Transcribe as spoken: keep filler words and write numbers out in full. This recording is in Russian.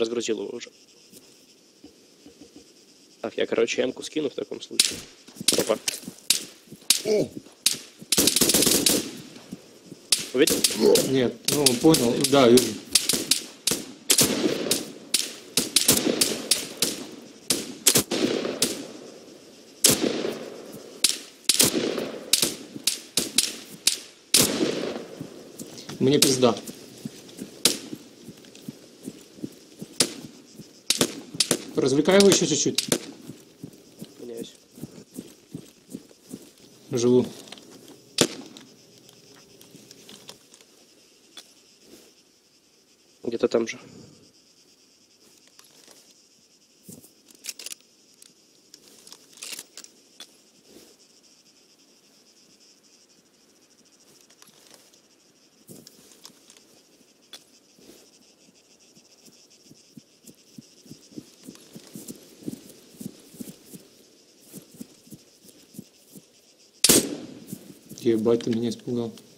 Разгрузил его уже. Так, я, короче, М-ку скину в таком случае. Опа. Увидел? Нет, ну понял, да, вижу. Мне пизда. Развлекай его еще чуть-чуть. Меняюсь. Живу. Где-то там же. Ебать, ты меня испугал.